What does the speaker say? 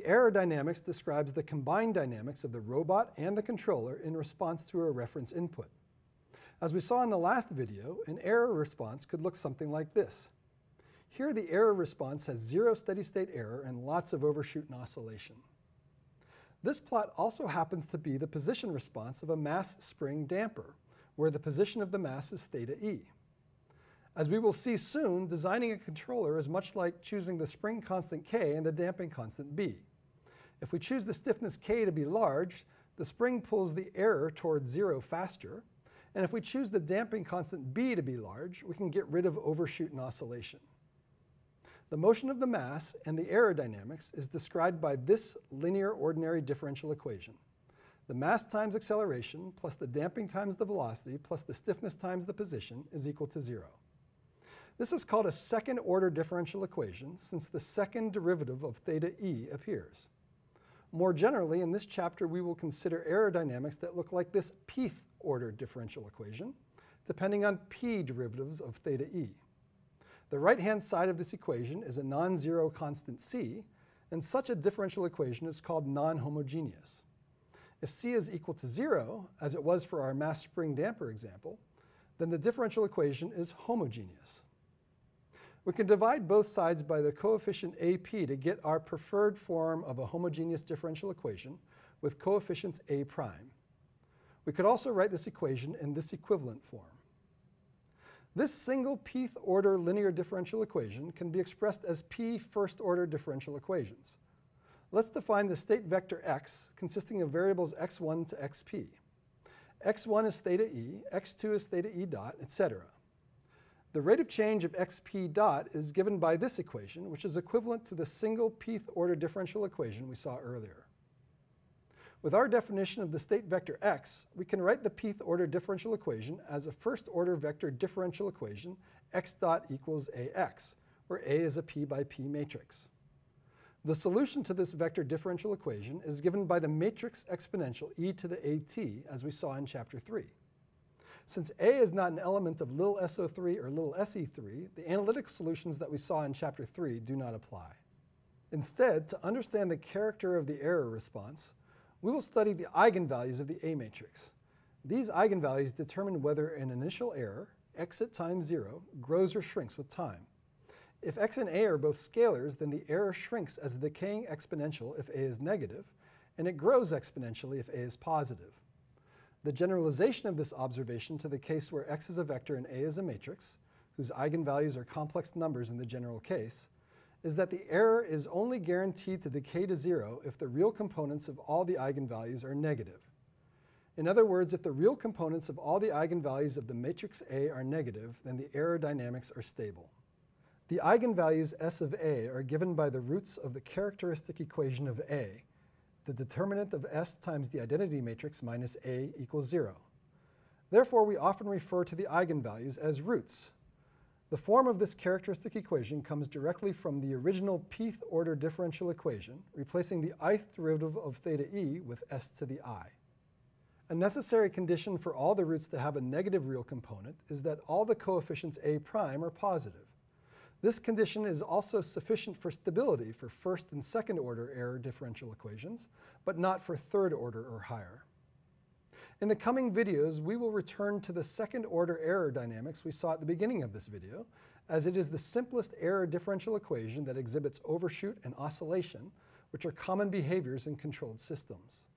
the error dynamics describes the combined dynamics of the robot and the controller in response to a reference input. As we saw in the last video, an error response could look something like this. Here the error response has zero steady-state error and lots of overshoot and oscillation. This plot also happens to be the position response of a mass spring damper, where the position of the mass is theta e. As we will see soon, designing a controller is much like choosing the spring constant k and the damping constant b. If we choose the stiffness k to be large, the spring pulls the error towards zero faster, and if we choose the damping constant b to be large, we can get rid of overshoot and oscillation. The motion of the mass and the error dynamics is described by this linear ordinary differential equation. The mass times acceleration plus the damping times the velocity plus the stiffness times the position is equal to 0. This is called a second-order differential equation since the second derivative of theta e appears. More generally, in this chapter, we will consider error dynamics that look like this p-th-order differential equation, depending on p derivatives of theta e. The right-hand side of this equation is a non-zero constant c, and such a differential equation is called non-homogeneous. If c is equal to 0, as it was for our mass spring damper example, then the differential equation is homogeneous. We can divide both sides by the coefficient ap to get our preferred form of a homogeneous differential equation with coefficients a prime. We could also write this equation in this equivalent form. This single p-th order linear differential equation can be expressed as p first-order differential equations. Let's define the state vector x consisting of variables x1 to xp. x1 is theta e, x2 is theta e dot, etc. The rate of change of xp dot is given by this equation, which is equivalent to the single p-th order differential equation we saw earlier. With our definition of the state vector x, we can write the p-th order differential equation as a first-order vector differential equation x dot equals ax, where a is a p by p matrix. The solution to this vector differential equation is given by the matrix exponential e to the at, as we saw in Chapter 3. Since a is not an element of little SO3 or little SE3, the analytic solutions that we saw in Chapter 3 do not apply. Instead, to understand the character of the error response, we will study the eigenvalues of the A matrix. These eigenvalues determine whether an initial error, x at time 0, grows or shrinks with time. If x and a are both scalars, then the error shrinks as a decaying exponential if a is negative, and it grows exponentially if a is positive. The generalization of this observation to the case where x is a vector and a is a matrix, whose eigenvalues are complex numbers in the general case, is that the error is only guaranteed to decay to 0 if the real components of all the eigenvalues are negative. In other words, if the real components of all the eigenvalues of the matrix A are negative, then the error dynamics are stable. The eigenvalues S of A are given by the roots of the characteristic equation of A, the determinant of S times the identity matrix minus A equals 0. Therefore, we often refer to the eigenvalues as roots. The form of this characteristic equation comes directly from the original p-th order differential equation, replacing the ith derivative of theta e with s to the I. A necessary condition for all the roots to have a negative real component is that all the coefficients a prime are positive. This condition is also sufficient for stability for first and second order error differential equations, but not for third order or higher. In the coming videos, we will return to the second order error dynamics we saw at the beginning of this video, as it is the simplest error differential equation that exhibits overshoot and oscillation, which are common behaviors in controlled systems.